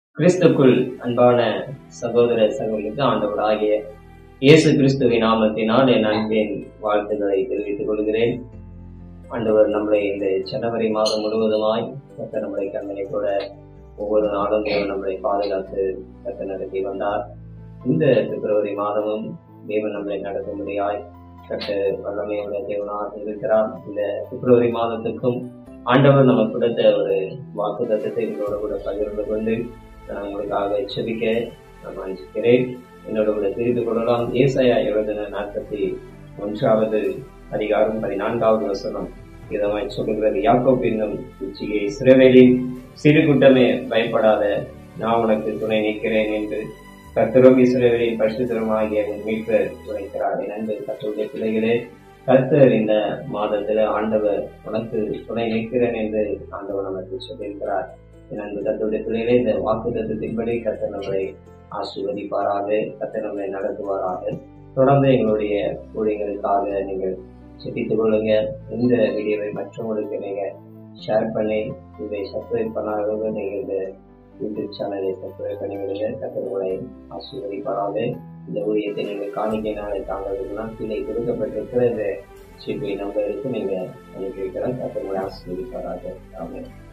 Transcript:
கிறிஸ்துக்குள் அன்பான சகோதர சகோதரிக்கு ஆண்டவராகிய இயேசு கிறிஸ்துவின் நாமத்தினால் என் அன்பின் வாழ்த்துக்களை தெரிவித்துக் கொள்கிறேன். ஆண்டவர் நம்மளை இந்த ஜனவரி மாதம் முழுவதுமாய் கர்த்தர் நம்மளை கண்மணி கூட ஒவ்வொரு நாளும் தேவன் நம்மளை பாதுகாத்து கர்த்தர் நடத்தி வந்தார். இந்த பிப்ரவரி மாதமும் தேவன் நம்மளை நடத்தும்படியாய் கர்த்தர் வல்லமையுள்ள தேவனாக இருக்கிறார். இந்த பிப்ரவரி மாதத்துக்கும் ஆண்டவர் நமக்கு கொடுத்த ஒரு வாக்கு தத்தத்தை என்னோட கூட பகிர்ந்து கொண்டு நான் உங்களுக்காக செபிக்க நான் வாஞ்சிக்கிறேன். என்னோட கூட தெரிந்து கொள்ளலாம். ஏசாயா எழுதின 41வது அதிகாரம் 14வது வசனம் இதமாய் சொல்லுகிறது. யாக்கோபு என்னும் உச்சியை இஸ்ரவேலின் சிறு கூட்டமே பயப்படாத, நான் உனக்கு துணை நிற்கிறேன் என்று கர்த்தரும் இஸ்ரவேலின் பரிசுத்தருமாகிய மீட்பர் உரைக்கிறார். என் அன்பு கர்த்தருடைய பிள்ளைகளே, கர்த்தர் இந்த மாதத்துல ஆண்டவர் உனக்கு துணை நிற்கிறேன் என்று ஆண்டவர் நமக்கு சொல்லியிருக்கிறார். என் அன்பு கர்த்தருடைய பிள்ளைகளே, இந்த வாக்கு தத்துவத்தின்படி கர்த்தர் நம்மளை ஆசீர்வதிப்பாராக, கர்த்தர் நம்மளை நடத்துவாராக. தொடர்ந்து எங்களுடைய ஊழியர்களுக்காக நீங்கள் செபித்துக் கொள்ளுங்க. இந்த வீடியோவை மற்றவங்களுக்கு நீங்க ஷேர் பண்ணி இதை சப்ஸ்கிரைப் பண்ணாதவங்க நீங்க இந்த யூடியூப் சேனலை சப்ஸ்கிரைப் பண்ணி விடுங்க. கர்த்தர் உங்களை ஆசீர்வதிப்பாராக. இந்த ஊழியத்தை நீங்கள் காணிக்கையினாலே தாங்கிறதுனா கீழே கொடுக்கப்பட்டிருக்கிற இந்த சிபி நம்பருக்கு நீங்க அனுப்பி வைக்கலாம். கர்த்தர் உங்களை ஆசீர்வதிப்பாராக. ஆமென்.